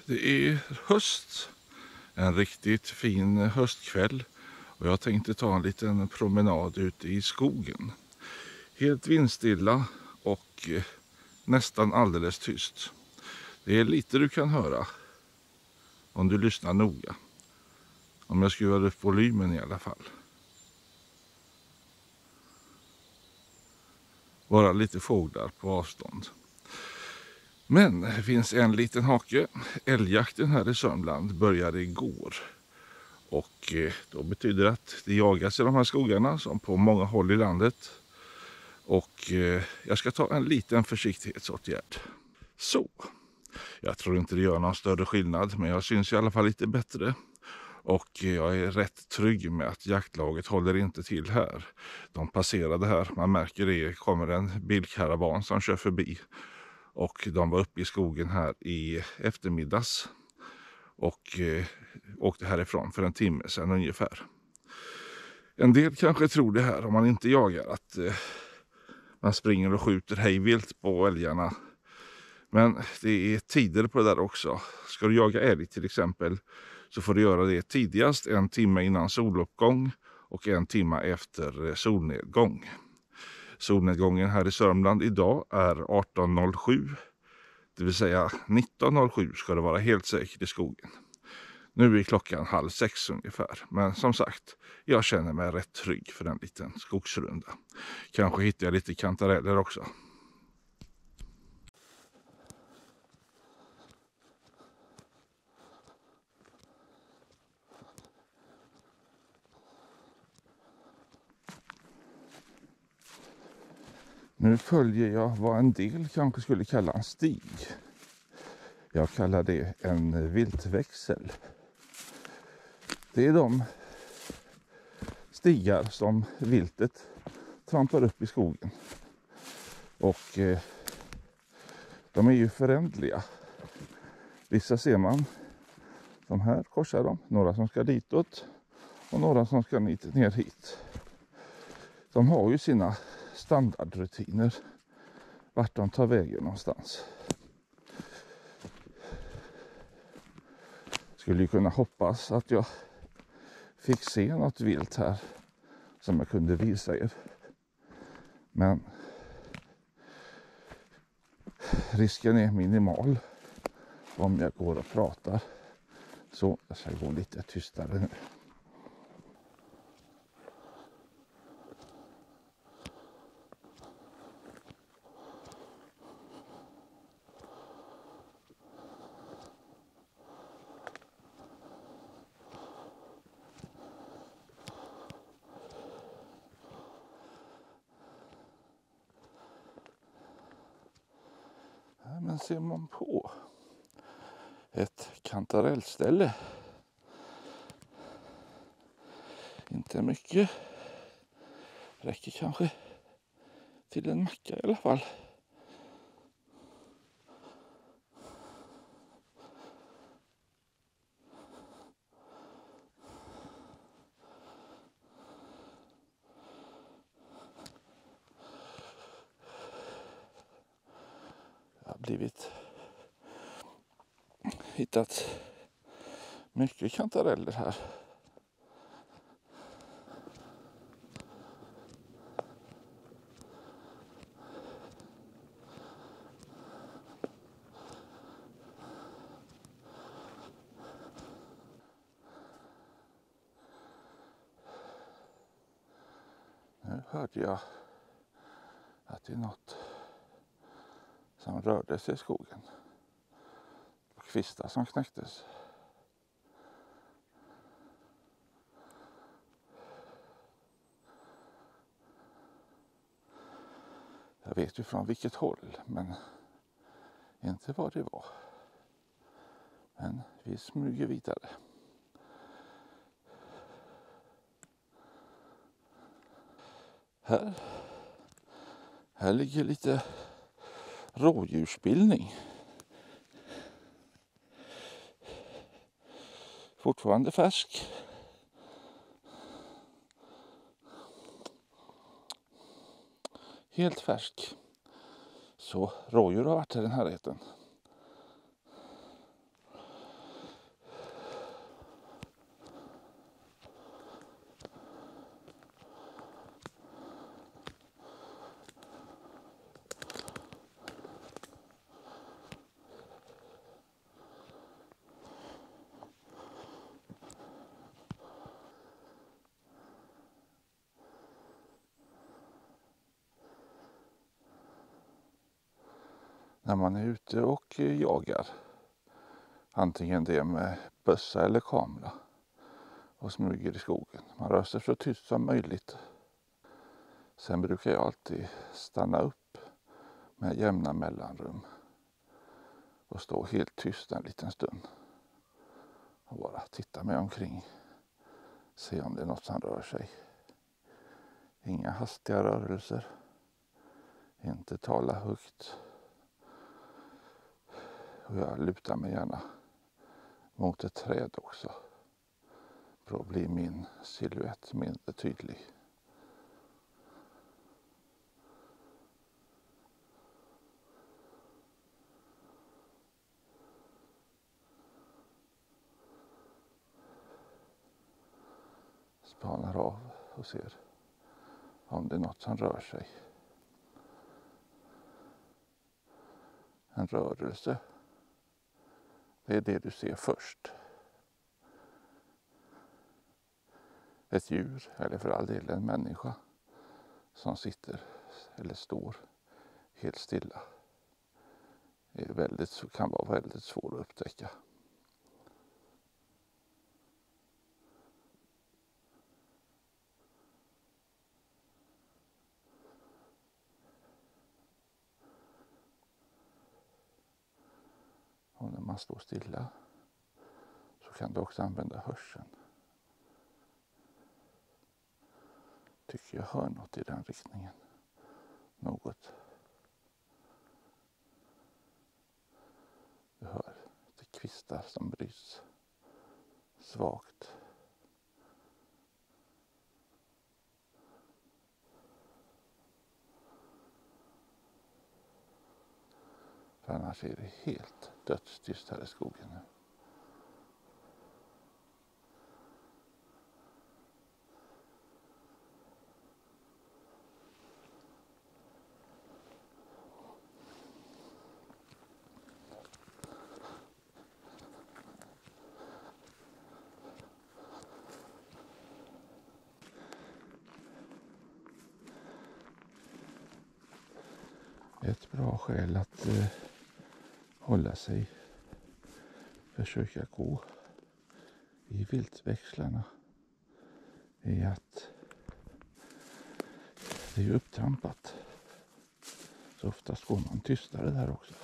Det är höst, en riktigt fin höstkväll och jag tänkte ta en liten promenad ute i skogen. Helt vindstilla och nästan alldeles tyst. Det är lite du kan höra om du lyssnar noga. Om jag skruvar upp volymen i alla fall. Bara lite fåglar på avstånd. Men det finns en liten hake. Älgjakten här i Sörmland började igår. Och då betyder det att det jagas i de här skogarna som på många håll i landet. Och jag ska ta en liten försiktighetsåtgärd. Så, jag tror inte det gör någon större skillnad, men jag syns i alla fall lite bättre. Och jag är rätt trygg med att jaktlaget håller inte till här. De passerade här, man märker det kommer en bilkaravan som kör förbi. Och de var uppe i skogen här i eftermiddags. Och åkte härifrån för en timme sedan ungefär. En del kanske tror det här om man inte jagar att man springer och skjuter hejvilt på älgarna. Men det är tider på det där också. Ska du jaga älg till exempel så får du göra det tidigast en timme innan soluppgång och en timme efter solnedgång. Solnedgången här i Sörmland idag är 18.07. Det vill säga 19.07 ska det vara helt säkert i skogen. Nu är klockan 5:30 ungefär. Men som sagt, jag känner mig rätt trygg för en liten skogsrunda. Kanske hittar jag lite kantareller också. Nu följer jag vad en del kanske skulle kalla en stig. Jag kallar det en viltväxel. Det är de stigar som viltet trampar upp i skogen. Och de är ju förändliga. Vissa ser man, de här korsar de. Några som ska ditåt och några som ska ner hit. De har ju sina standardrutiner vart de tar vägen någonstans. Skulle ju kunna hoppas att jag fick se något vilt här som jag kunde visa er. Men risken är minimal om jag går och pratar. Så jag ska gå lite tystare nu. Men ser man på ett kantarellställe, inte mycket, räcker kanske till en macka i alla fall. Jag har hittat mycket kantareller här. Nu hörde jag att det är något som rörde sig i skogen. Kvistar som knäcktes. Jag vet ju från vilket håll, men inte vad det var. Men vi smyger vidare. Här ligger lite rådjursbildning. Fortfarande färsk. Helt färsk. Så rådjur har varit i den här rätten. när man är ute och jagar. Antingen det med bössa eller kamera och smyger i skogen. Man rör sig så tyst som möjligt. Sen brukar jag alltid stanna upp med jämna mellanrum och stå helt tyst en liten stund och bara titta mig omkring. Se om det är något som rör sig. Inga hastiga rörelser. Inte tala högt. Och jag lutar mig gärna mot ett träd också. För att bli min silhuett mindre tydlig. Spanar av och ser om det är något som rör sig. En rörelse. Det är det du ser först. Ett djur, eller för all del en människa, som sitter eller står helt stilla. Kan vara väldigt svår att upptäcka. Och när man står stilla så kan du också använda hörseln. Tycker jag hör något i den riktningen. Något. Du hör det kvistar som bryts svagt. För annars är det helt dödstyst här i skogen nu. Ett bra skäl att hålla sig, försöka gå i viltväxlarna är att det är upptrampat. Så oftast går man tystare där också.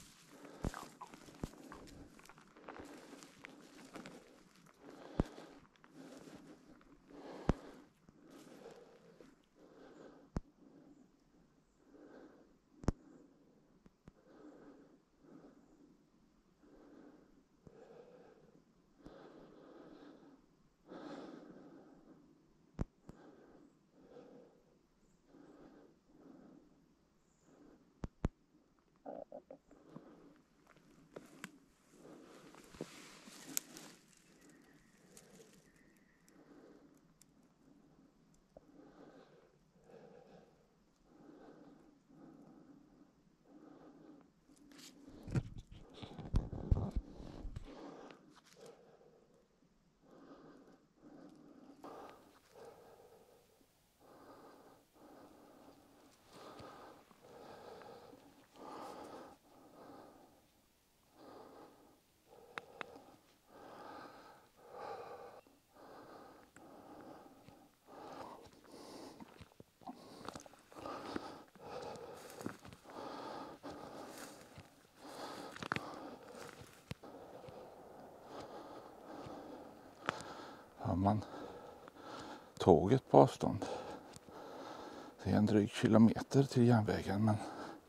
Har man tåget på avstånd. Det är en dryg kilometer till järnvägen, men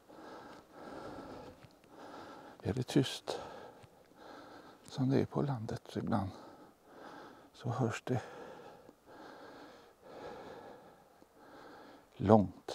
är det tyst som det är på landet ibland så hörs det långt.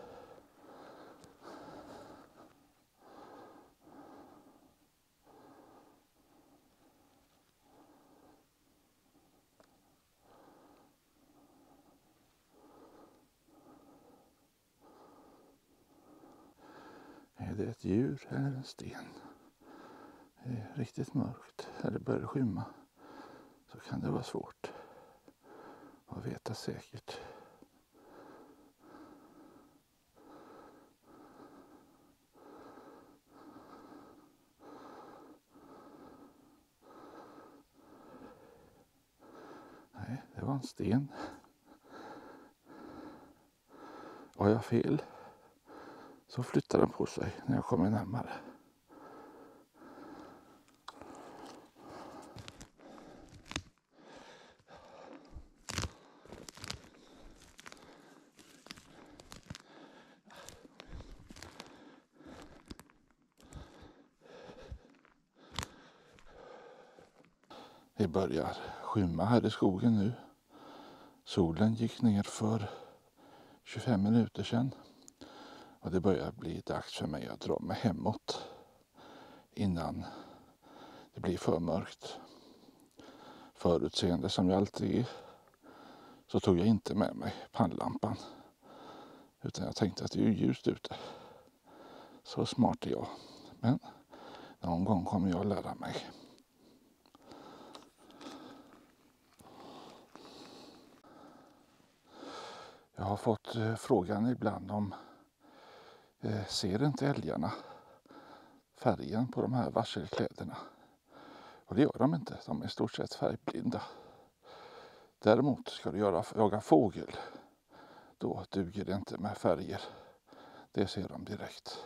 Är det ett djur eller en sten? Det är riktigt mörkt eller börjar skymma så kan det vara svårt att veta säkert. en sten. Har jag fel så flyttar den på sig när jag kommer närmare. Det börjar skymma här i skogen nu. Solen gick ner för 25 minuter sedan. Och det börjar bli dags för mig att dra mig hemåt innan det blir för mörkt. Förutseende som jag alltid är så tog jag inte med mig pannlampan. Utan jag tänkte att det är ju ljust ute. Så smart är jag. Men någon gång kommer jag att lära mig. Jag har fått frågan ibland om ser inte älgarna färgen på de här varselkläderna? Och det gör de inte. De är i stort sett färgblinda. Däremot ska du jaga fågel. Då duger det inte med färger. Det ser de direkt.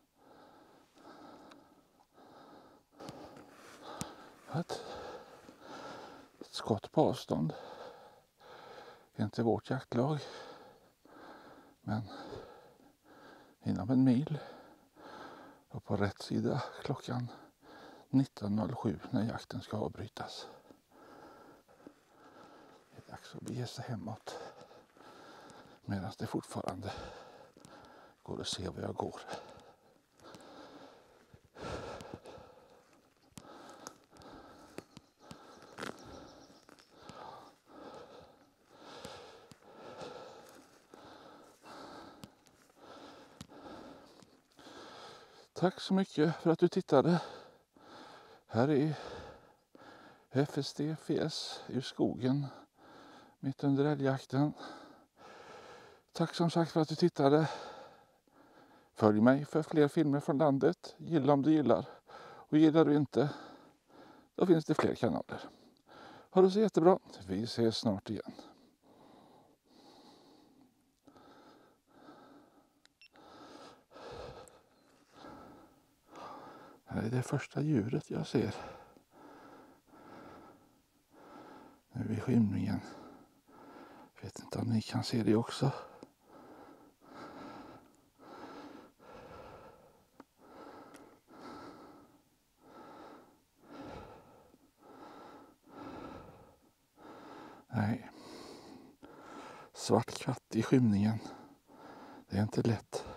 Ett skott på avstånd. Inte vårt jaktlag. Men inom en mil. Och på rätt sida klockan 19.07 när jakten ska avbrytas. Det är dags att bege sig hemåt. Medan det fortfarande går att se var jag går. Tack så mycket för att du tittade. Här är FSD-FS ur skogen mitt under älgjakten. Tack som sagt för att du tittade. Följ mig för fler filmer från landet. Gilla om du gillar. Och gillar du inte, då finns det fler kanaler. Ha det så jättebra. Vi ses snart igen. Här är det första djuret jag ser. Nu i skymningen. Vet inte om ni kan se det också. Nej. Svart katt i skymningen. Det är inte lätt.